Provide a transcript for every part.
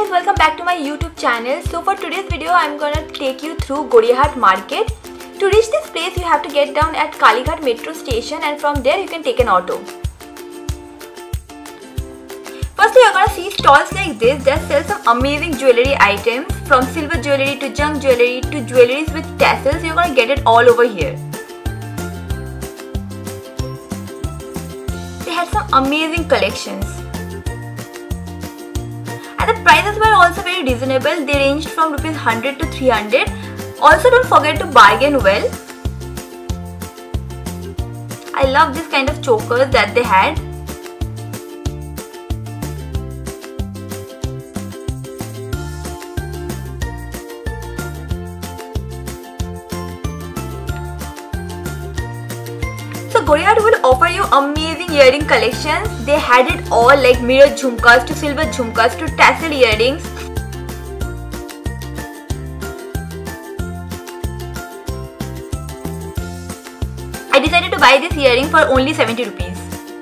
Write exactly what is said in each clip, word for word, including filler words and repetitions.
guys, welcome back to my YouTube channel. So for today's video I'm gonna take you through Gariahat market. To reach this place you have to get down at Gariahat metro station and from there you can take an auto. Firstly you're gonna see stalls like this that sell some amazing jewelry items, from silver jewelry to junk jewelry to jewelries with tassels. You're gonna get it all over here. They had some amazing collections. And the prices were also very reasonable. They ranged from rupees one hundred to three hundred. Also don't forget to bargain well. I love this kind of chokers that they had. So Gariahat will offer you amazing earring collections. They had it all, like mirror jhumkas to silver jhumkas to tassel earrings. I decided to buy this earring for only seventy rupees.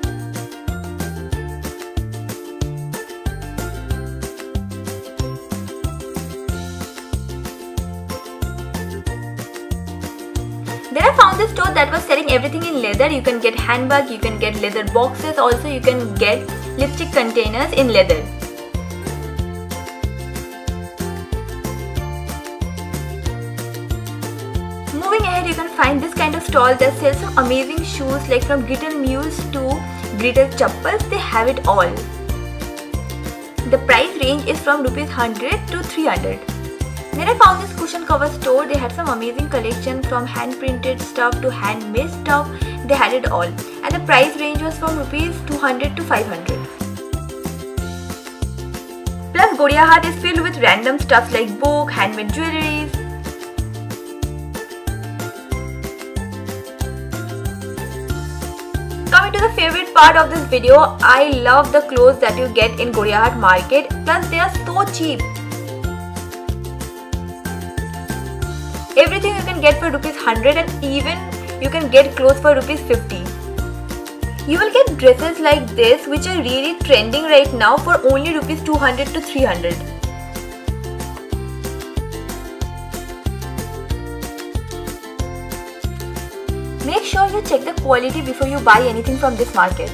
Then I found this store that was selling everything in leather. You can get handbag, you can get leather boxes, also you can get lipstick containers in leather. Moving ahead, you can find this kind of stall that sells some amazing shoes, like from glitter mules to glitter chappals. They have it all. The price range is from rupees one hundred to three hundred. Then I found this cushion cover store. They had some amazing collection, from hand printed stuff to handmade stuff. They had it all. And the price range was from rupees two hundred to five hundred. Plus Gariahat is filled with random stuff like book, handmade jewelries. Coming to the favorite part of this video, I love the clothes that you get in Gariahat market. Plus they are so cheap. Everything you can get for rupees one hundred, and even you can get clothes for rupees fifty. You will get dresses like this which are really trending right now for only rupees two hundred to three hundred. Make sure you check the quality before you buy anything from this market.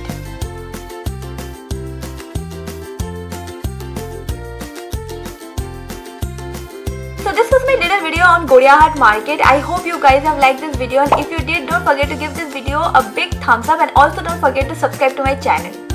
So this was my little video on Gariahat market. I hope you guys have liked this video, and if you did, don't forget to give this video a big thumbs up and also don't forget to subscribe to my channel.